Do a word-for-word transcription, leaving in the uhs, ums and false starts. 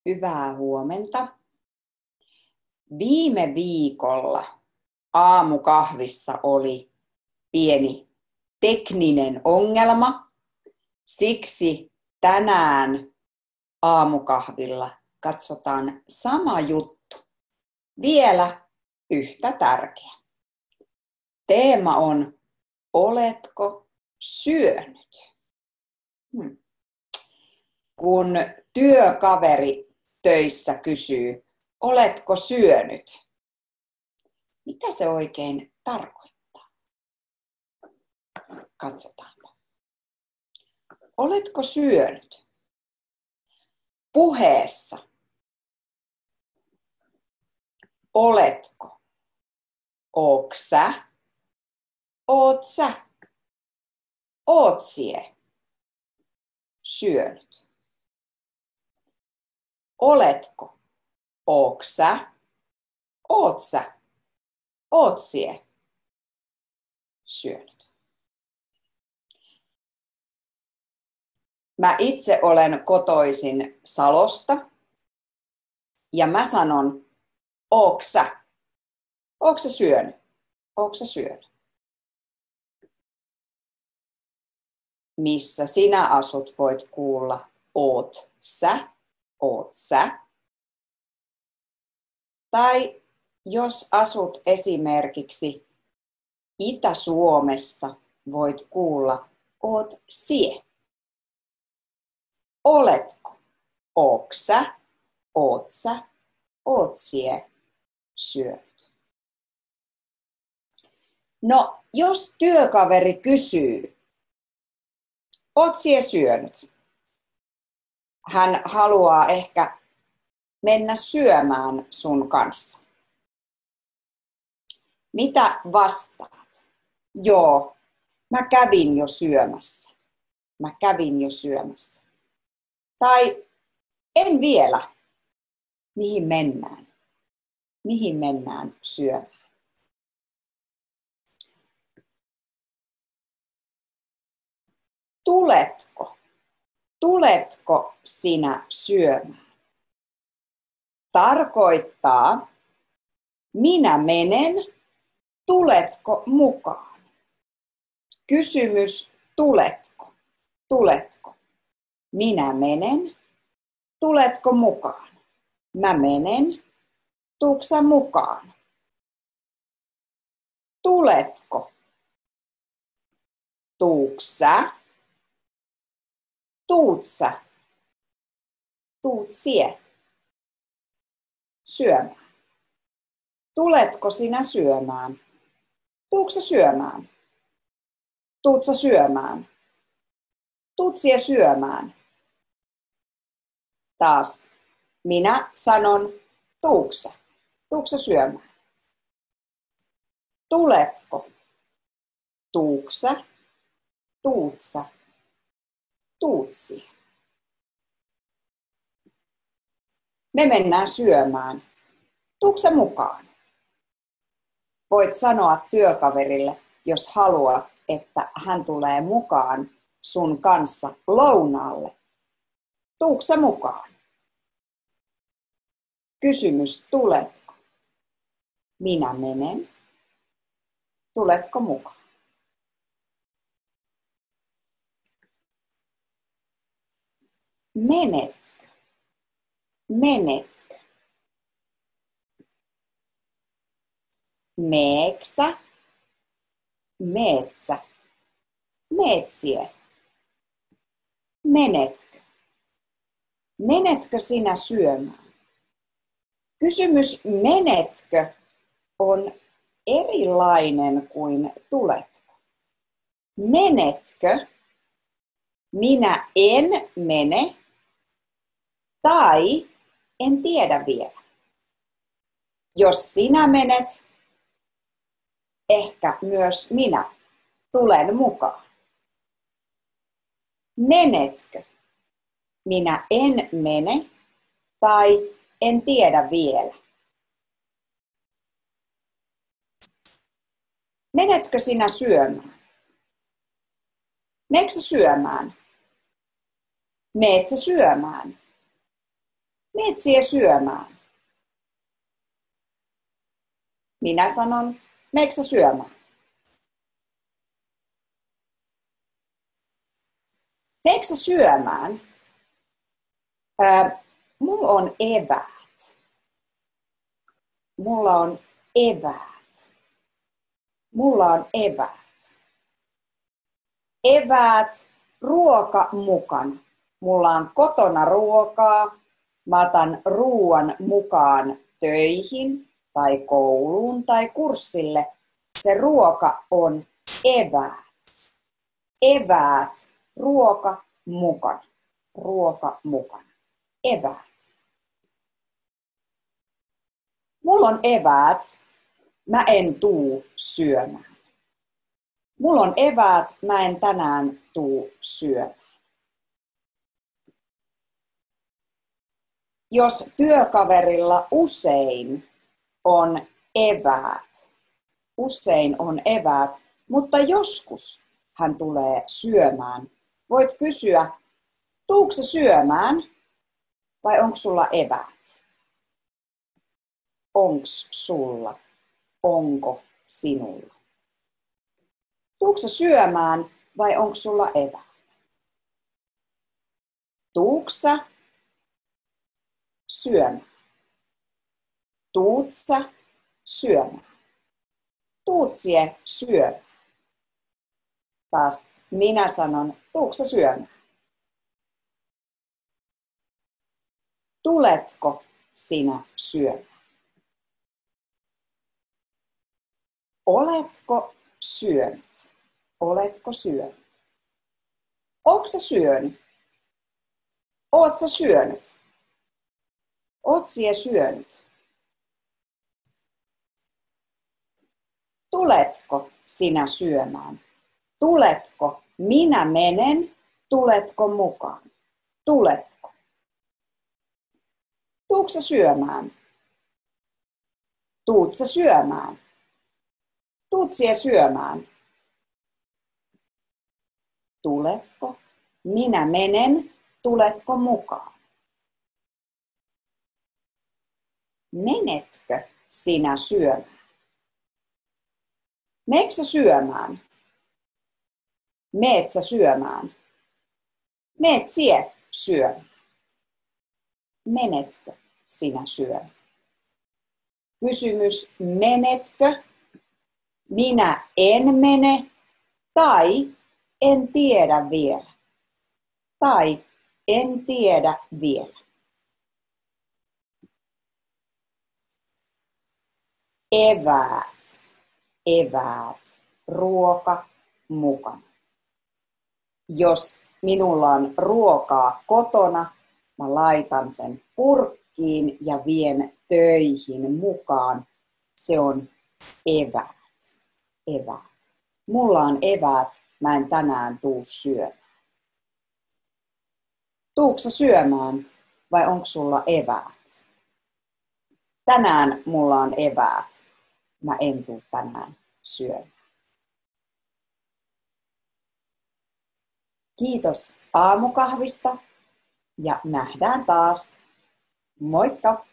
Hyvää huomenta. Viime viikolla aamukahvissa oli pieni tekninen ongelma. Siksi tänään aamukahvilla katsotaan sama juttu. Vielä yhtä tärkeä. Teema on, oletko syönyt? Hmm. Kun työkaveri töissä kysyy, oletko syönyt? Mitä se oikein tarkoittaa? Katsotaanpa. Oletko syönyt? Puheessa. Oletko? Ooks sä? Oot sä? Oot sie? Syönyt. Oletko? Ooks sä? Oot sä? Oot sie? Syönyt. Mä itse olen kotoisin Salosta ja mä sanon, ooks sä? Ooks sä syönyt? Ooks sä syönyt? Missä sinä asut, voit kuulla, oot sä? Oot sä? Tai jos asut esimerkiksi Itä-Suomessa, voit kuulla, oot sie. Oletko? Ooks sä? Oot sä? Oot sie? Syönyt. No, jos työkaveri kysyy, oot sie syönyt? Hän haluaa ehkä mennä syömään sun kanssa. Mitä vastaat? Joo, mä kävin jo syömässä. Mä kävin jo syömässä. Tai en vielä. Mihin mennään? Mihin mennään syömään? Tuletko? Tuletko sinä syömään? Tarkoittaa, minä menen, tuletko mukaan? Kysymys, tuletko? Tuletko? Minä menen, tuletko mukaan? Mä menen, tuutko sä mukaan? Tuletko? Tuuks sä? Tuut sä? Tuut sie? Syömään. Tuletko sinä syömään? Tuutko sä syömään? Tuut sä syömään? Tuut sie syömään? Taas minä sanon, tuuks sä? Tuuks sä syömään? Tuletko? Tuuks sä? Tuut sä? Tuut sie? Me mennään syömään. Tuutko sä mukaan? Voit sanoa työkaverille, jos haluat, että hän tulee mukaan sun kanssa lounaalle. Tuutko sä mukaan? Kysymys, tuletko? Minä menen. Tuletko mukaan? Menetkö? Menetkö? Meeksä? Meetsä? Meetsie? Menetkö? Menetkö sinä syömään? Kysymys menetkö on erilainen kuin tuletko. Menetkö? Minä en mene tai en tiedä vielä. Jos sinä menet, ehkä myös minä tulen mukaan. Menetkö? Minä en mene tai en tiedä vielä. Menetkö sinä syömään? Menetkö syömään? Meet sä syömään? Meet sie syömään. Minä sanon, meetkö sä syömään? Meetkö sä syömään? Ää, mulla on eväät. Mulla on eväät. Mulla on eväät. Eväät, ruoka mukana. Mulla on kotona ruokaa. Mä otan ruoan mukaan töihin tai kouluun tai kurssille. Se ruoka on eväät. Eväät, ruoka mukana. Ruoka mukana. Eväät. Mulla on eväät. Mä en tuu syömään. Mulla on eväät. Mä en tänään tuu syömään. Jos työkaverilla usein on eväät, usein on eväät, mutta joskus hän tulee syömään, voit kysyä, tuutko sä syömään vai onko sulla eväät? Onks sulla? Onko sinulla? Tuutko sä syömään vai onko sulla eväät? Tuutko sä syömään? Tuut sä syömään? Tuut sie syömään? Taas minä sanon, tuutko sä syömään? Tuletko sinä syömään? Oletko syönyt? Oletko syönyt? Ootko sä syönyt? Oot sä syönyt? Oot sie syönyt? Tuletko sinä syömään? Tuletko? Minä menen. Tuletko mukaan? Tuletko? Tuutko sä syömään? Tuut sä syömään? Tuut sie syömään? Tuletko? Minä menen. Tuletko mukaan? Menetkö sinä syömään? Meetkö sä syömään? Meet sä syömään? Meet sie syömään? Menetkö sinä syömään? Kysymys, menetkö? Minä en mene tai en tiedä vielä. Tai en tiedä vielä. Eväät, eväät, ruoka mukana. Jos minulla on ruokaa kotona, mä laitan sen purkkiin ja vien töihin mukaan. Se on eväät, eväät. Mulla on eväät, mä en tänään tuu syömään. Tuutko sä syömään vai onko sulla eväät? Tänään mulla on eväät. Mä en tuu tänään syömään. Kiitos aamukahvista ja nähdään taas. Moikka!